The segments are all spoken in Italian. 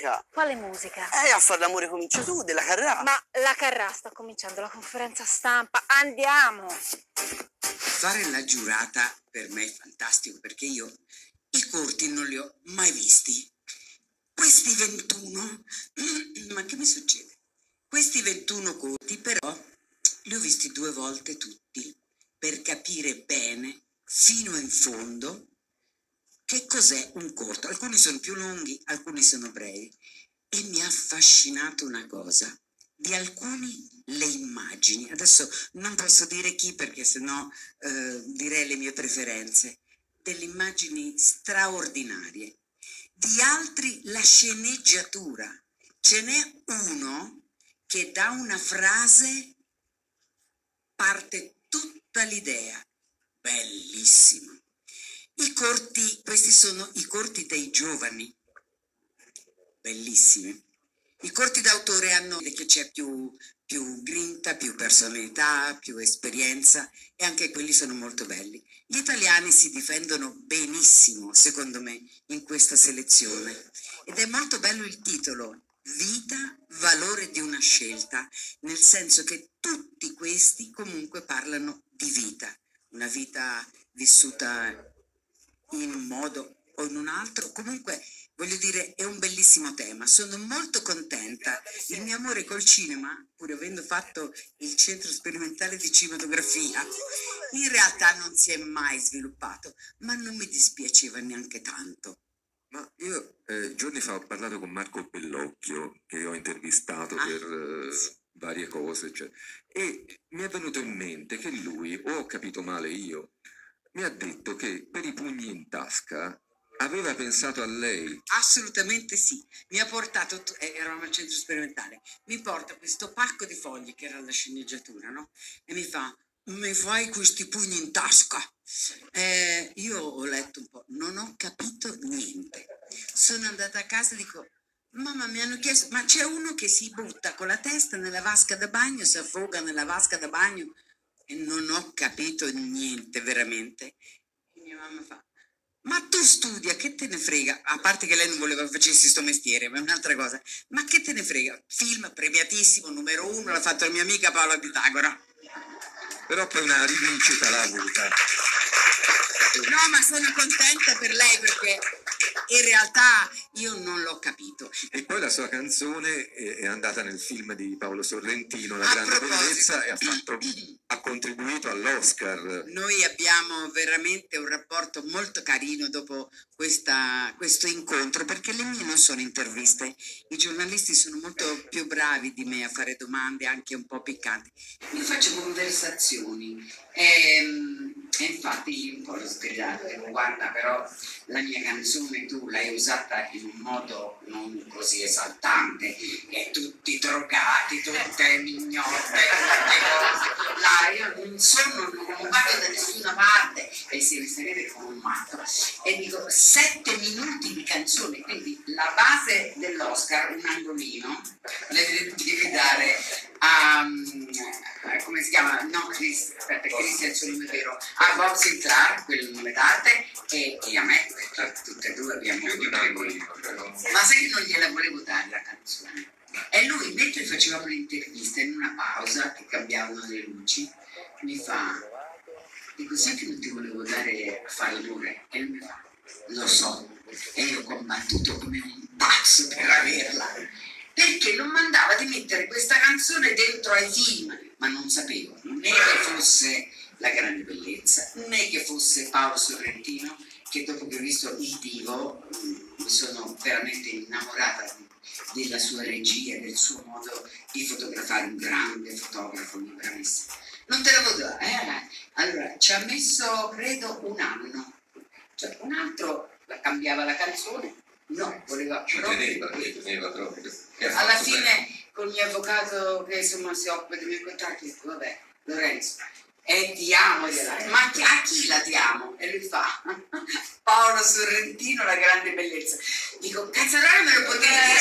musica. Quale musica? A far l'amore comincia tu, della Carrà. Ma la Carrà sta cominciando la conferenza stampa, andiamo! Fare la giurata per me è fantastico, perché io i corti non li ho mai visti. Questi 21, ma che mi succede? Questi 21 corti però li ho visti 2 volte tutti, per capire bene, fino in fondo, che cos'è un corto. Alcuni sono più lunghi, alcuni sono brevi. E mi ha affascinato una cosa. Di alcuni le immagini. Adesso non posso dire chi, perché sennò direi le mie preferenze. Delle immagini straordinarie. Di altri la sceneggiatura. Ce n'è uno che da una frase parte tutta l'idea. Bellissimo. I corti, questi sono i corti dei giovani, bellissimi. I corti d'autore hanno che c'è più grinta, più personalità, più esperienza, e anche quelli sono molto belli. Gli italiani si difendono benissimo, secondo me, in questa selezione. Ed è molto bello il titolo, Vita, valore di una scelta, nel senso che tutti questi comunque parlano di vita, una vita vissuta in un modo o in un altro. Comunque, voglio dire, è un bellissimo tema. Sono molto contenta. Il mio amore col cinema, pur avendo fatto il centro sperimentale di cinematografia, in realtà non si è mai sviluppato, ma non mi dispiaceva neanche tanto. Ma io giorni fa ho parlato con Marco Bellocchio, che ho intervistato per varie cose, cioè, e mi è venuto in mente che lui, o ho capito male io, mi ha detto che per i pugni in tasca aveva pensato a lei. Assolutamente sì. Mi ha portato, eravamo al centro sperimentale, mi porta questo pacco di fogli che era la sceneggiatura, no? E mi fa, mi fai questi pugni in tasca? Io ho letto un po', non ho capito niente. Sono andata a casa e dico, mamma, mi hanno chiesto, ma c'è uno che si butta con la testa nella vasca da bagno, si affoga nella vasca da bagno, e non ho capito niente veramente. E mia mamma fa, ma tu studia, che te ne frega? A parte che lei non voleva che facessi sto mestiere, ma è un'altra cosa. Ma che te ne frega? Film premiatissimo, numero 1, l'ha fatto la mia amica Paola Pitagora. Però poi una rivincita l'ha avuta. No, ma sono contenta per lei, perché in realtà io non l'ho capito. E poi la sua canzone è andata nel film di Paolo Sorrentino, La A grande proposito. bellezza, e ha contribuito all'Oscar. Noi abbiamo veramente un rapporto molto carino dopo questo incontro, perché le mie non sono interviste. I giornalisti sono molto più bravi di me a fare domande anche un po' piccanti. Io faccio conversazioni e infatti un po' l'ho sgridato, dico, guarda, però la mia canzone tu l'hai usata in un modo non così esaltante, e tutti drogati, tutte mignotte, tutte cose. Là io non vado da nessuna parte, e si ride come un matto. E dico 7 minuti di canzone, quindi la base dell'Oscar, un angolino, le devi dare a come si chiama? No, Christian è il suo nome vero, a Bob Sinclair, quel nome d'arte, e a me, tutte e due abbiamo un angolino. Ma sai che non gliela volevo dare la canzone? E lui, mentre facevamo l'intervista, in una pausa che cambiavano le luci, mi fa, dico, sai che non ti volevo dare a fare l'amore? E lui mi fa, lo so, e io ho combattuto come un pazzo per averla, perché non mandava di mettere questa canzone dentro ai film, ma non sapevo né che fosse La grande bellezza, né che fosse Paolo Sorrentino, che dopo che ho visto Il Divo mi sono veramente innamorata della sua regia, del suo modo di fotografare, un grande fotografo, mi bravissimo. Non te l'avevo dato, allora ci ha messo credo un anno, cioè un altro cambiava la canzone, no, voleva teneva proprio. Alla fine con il mio avvocato che insomma si occupa dei miei contratti, dico, vabbè, Lorenzo, diamogliela, ma a chi la diamo? E lui fa, Paolo Sorrentino, La grande bellezza. Dico, cazzarone me lo potevi dire.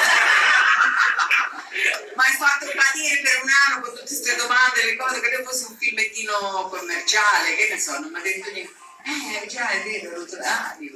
Ma hai fatto patire per un anno con tutte queste domande, le cose, che fosse un filmettino commerciale, che ne so, non mi ha detto niente. Già è vero,